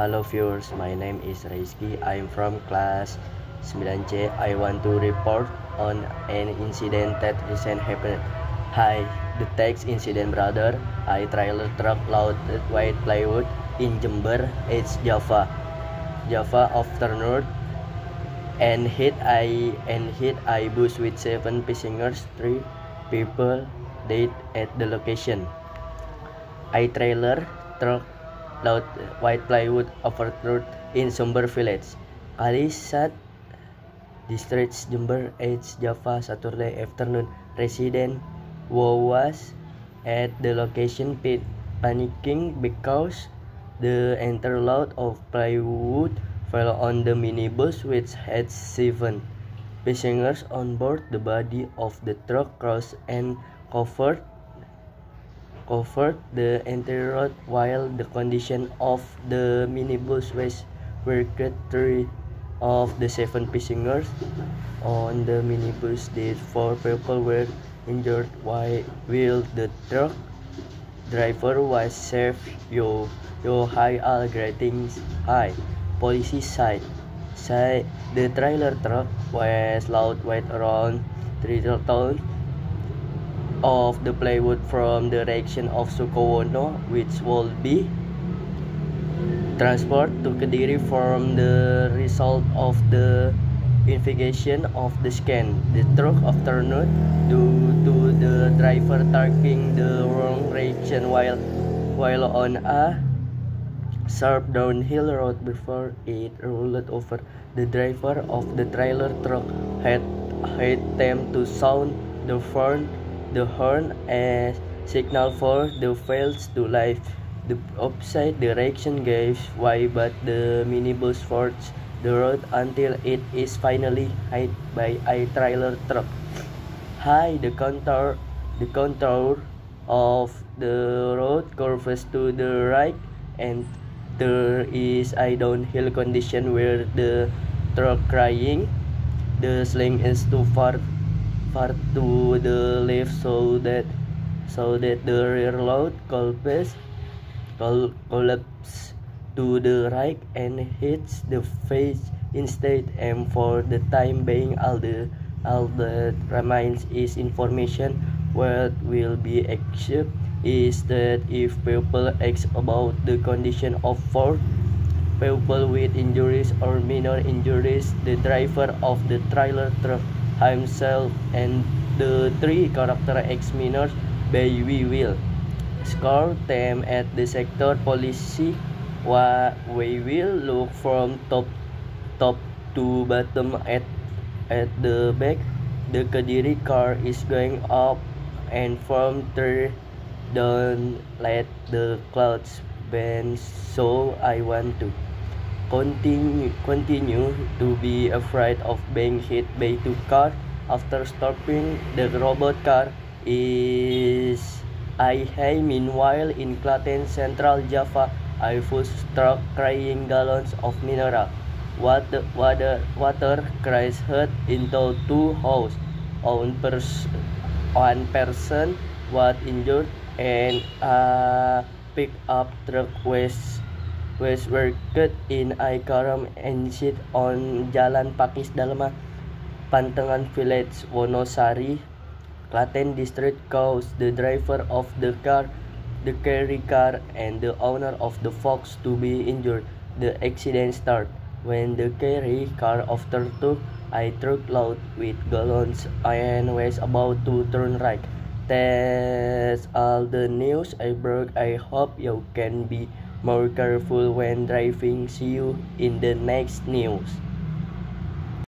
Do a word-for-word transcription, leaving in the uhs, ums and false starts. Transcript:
Hello viewers, my name is Rizky. I'm from class nine C. I want to report on an incident that recently happened. Hi, the text incident brother. I trailer truck loaded white plywood in Jember, East Java. Java afternoon and hit I and hit I bus with seven passengers, three people died at the location. I trailer truck loud white plywood overturned in Sumber Village, Kalisat District, Jember, East Java, Saturday afternoon. Resident was at the location panicking because the entire load of plywood fell on the minibus, which had seven passengers on board. The body of the truck crossed and covered covered the entire road, while the condition of the minibus was very good. Three of the seven passengers on the minibus did four people were injured, while the truck driver was saved. Yo, yo high all gradings high. Police side, say the trailer truck was loud weight around three tons of the plywood from the direction of Sukowono, which will be transported to Kediri from the result of the investigation of the scan. The truck afternoon due to the driver taking the wrong direction while while on a sharp downhill road before it rolled over. The driver of the trailer truck had had time to sound the horn the horn as signal for the wheels to leave the opposite direction gave way, but the minibus forged the road until it is finally hit by a trailer truck. High the contour the contour of the road curves to the right, and there is a downhill condition where the truck crying the sling is too far far to the left, so that so that the rear load collapses collapse to the right and hits the face instead. And for the time being, all the all that remains is information. What will be accepted is that if people ask about the condition of four people with injuries or minor injuries, the driver of the trailer truck himself and the three character examiners, we will score them at the sector police. We will look from top top to bottom at at the back. The Kediri car is going up, and from there don't let the clouds bend, so I want to Continue, continue to be afraid of being hit by two cars. After stopping the robot car is I hay. Meanwhile, in Klaten, Central Java, I was struck carrying gallons of mineral water. Water, water crashed into two houses. One, pers one person was injured, and a pickup truck was was worked in a karam and sit on Jalan Pakis Dalma, Pantengan Village, Wonosari, Klaten District, caused the driver of the car, the carry car, and the owner of the Fox to be injured. The accident started when the carry car after took a truck load with gallons and was about to turn right. That's all the news I brought. I hope you can be more careful when driving. See you in the next news.